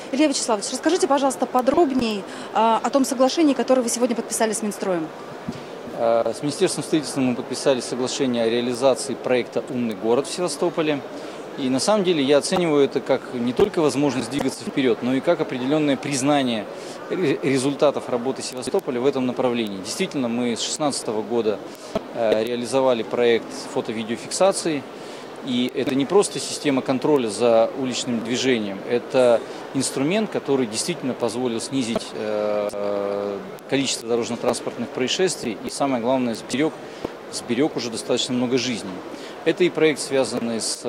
Илья Вячеславович, расскажите, пожалуйста, подробнее о том соглашении, которое вы сегодня подписали с Минстроем. С Министерством строительства мы подписали соглашение о реализации проекта «Умный город» в Севастополе. И на самом деле я оцениваю это как не только возможность двигаться вперед, но и как определенное признание результатов работы Севастополя в этом направлении. Действительно, мы с 2016 года реализовали проект фото-видеофиксации. И это не просто система контроля за уличным движением, это инструмент, который действительно позволил снизить количество дорожно-транспортных происшествий и, самое главное, сберег уже достаточно много жизней. Это и проект, связанный с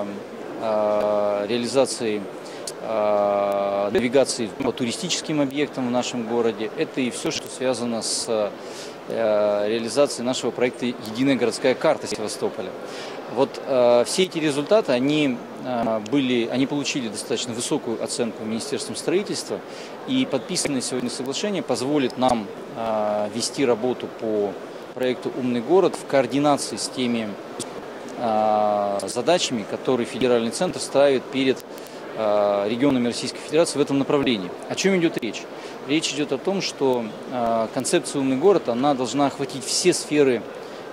реализацией навигации по туристическим объектам в нашем городе, это и все, что связано с реализацией нашего проекта «Единая городская карта Севастополя». Вот все эти результаты, они получили достаточно высокую оценку Министерством строительства, и подписанное сегодня соглашение позволит нам вести работу по проекту «Умный город» в координации с теми задачами, которые федеральный центр ставит перед регионами Российской Федерации в этом направлении. О чем идет речь? Речь идет о том, что концепция «Умный город» она должна охватить все сферы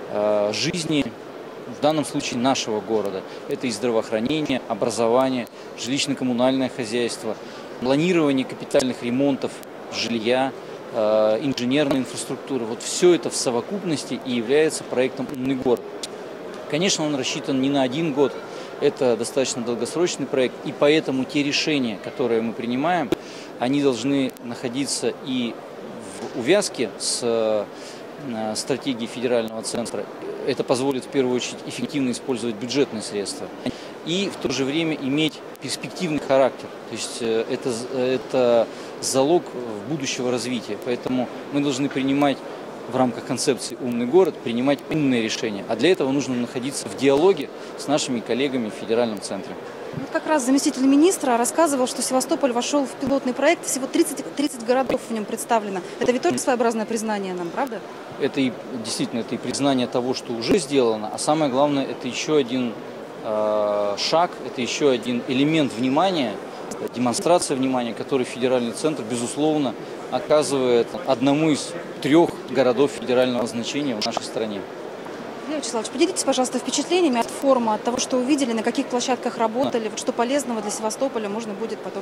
жизни, в данном случае нашего города. Это и здравоохранение, образование, жилищно-коммунальное хозяйство, планирование капитальных ремонтов жилья, инженерная инфраструктура. Вот все это в совокупности и является проектом «Умный город». Конечно, он рассчитан не на один год, это достаточно долгосрочный проект, и поэтому те решения, которые мы принимаем, они должны находиться и в увязке с стратегией федерального центра. Это позволит в первую очередь эффективно использовать бюджетные средства и в то же время иметь перспективный характер. То есть это залог будущего развития. Поэтому мы должны принимать в рамках концепции «Умный город», принимать умные решения. А для этого нужно находиться в диалоге с нашими коллегами в федеральном центре. Вот как раз заместитель министра рассказывал, что Севастополь вошел в пилотный проект, всего 30 городов в нем представлено. Это ведь тоже своеобразное признание нам, правда? Это и действительно это и признание того, что уже сделано, а самое главное, это еще один шаг, это еще один элемент внимания, демонстрация внимания, который федеральный центр, безусловно, оказывает одному из 3 городов федерального значения в нашей стране. Илья Вячеславович, поделитесь, пожалуйста, впечатлениями от форума, от того, что увидели, на каких площадках работали, что полезного для Севастополя можно будет потом.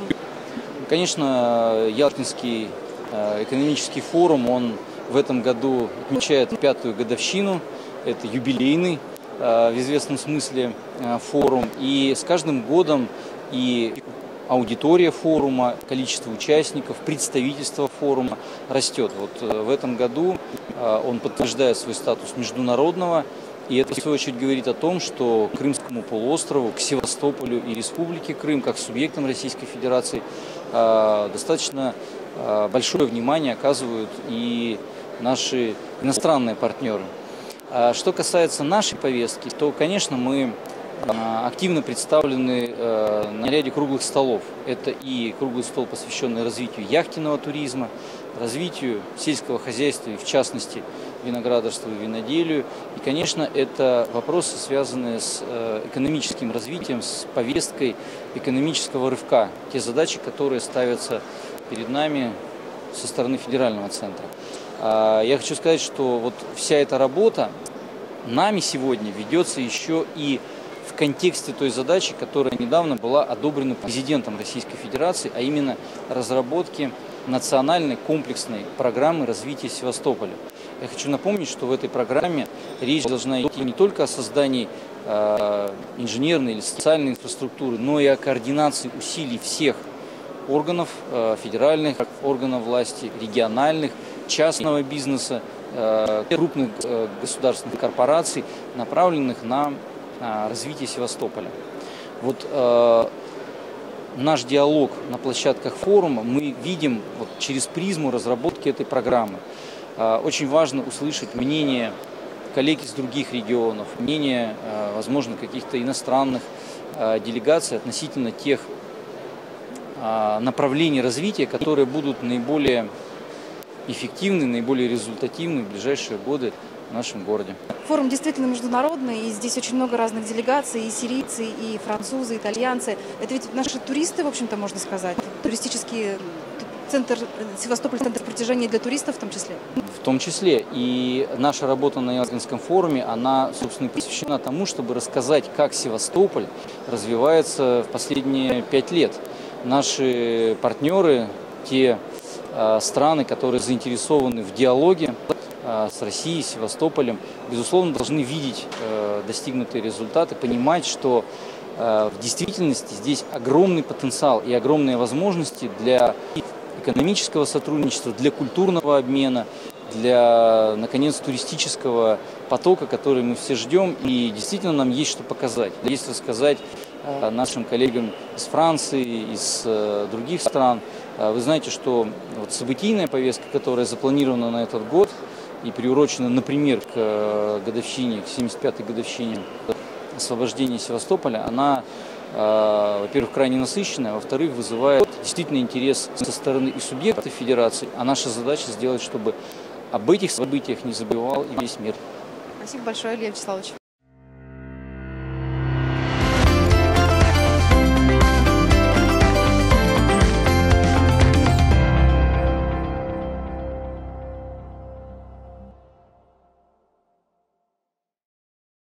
Конечно, Ялтинский экономический форум, он в этом году отмечает 5-ю годовщину, это юбилейный в известном смысле форум, и с каждым годом и аудитория форума, количество участников, представительство форума растет. Вот в этом году он подтверждает свой статус международного, и это в свою очередь говорит о том, что к Крымскому полуострову, к Севастополю и Республике Крым, как субъектам Российской Федерации, достаточно большое внимание оказывают и наши иностранные партнеры. Что касается нашей повестки, то, конечно, мы активно представлены на ряде круглых столов. Это и круглый стол, посвященный развитию яхтенного туризма, развитию сельского хозяйства и, в частности, виноградарству и виноделию. И, конечно, это вопросы, связанные с экономическим развитием, с повесткой экономического рывка. Те задачи, которые ставятся перед нами со стороны федерального центра. Я хочу сказать, что вот вся эта работа нами сегодня ведется еще и в контексте той задачи, которая недавно была одобрена президентом Российской Федерации, а именно разработки национальной комплексной программы развития Севастополя. Я хочу напомнить, что в этой программе речь должна идти не только о создании инженерной или социальной инфраструктуры, но и о координации усилий всех органов, федеральных органов власти, региональных, частного бизнеса, крупных государственных корпораций, направленных на развитие Севастополя. Вот наш диалог на площадках форума мы видим вот через призму разработки этой программы. Очень важно услышать мнение коллег из других регионов, мнение, возможно, каких-то иностранных делегаций относительно тех направлений развития, которые будут наиболее эффективны, наиболее результативны в ближайшие годы в нашем городе. Форум действительно международный, и здесь очень много разных делегаций, и сирийцы, и французы, и итальянцы. Это ведь наши туристы, в общем-то, можно сказать, туристический центр, Севастополь, центр притяжения для туристов в том числе. В том числе. И наша работа на Ялтинском форуме, она, собственно, посвящена тому, чтобы рассказать, как Севастополь развивается в последние 5 лет. Наши партнеры, те страны, которые заинтересованы в диалоге с Россией, Севастополем, безусловно, должны видеть достигнутые результаты, понимать, что в действительности здесь огромный потенциал и огромные возможности для экономического сотрудничества, для культурного обмена, для, наконец, туристического потока, который мы все ждем. И действительно нам есть что показать. Есть рассказать нашим коллегам из Франции, из других стран. Вы знаете, что вот событийная повестка, которая запланирована на этот год и приурочена, например, к годовщине, к 75-й годовщине освобождения Севастополя, она, во-первых, крайне насыщенная, а во-вторых, вызывает действительно интерес со стороны и субъектов федерации, а наша задача сделать, чтобы об этих событиях не забывал и весь мир. Спасибо большое, Илья Вячеславович.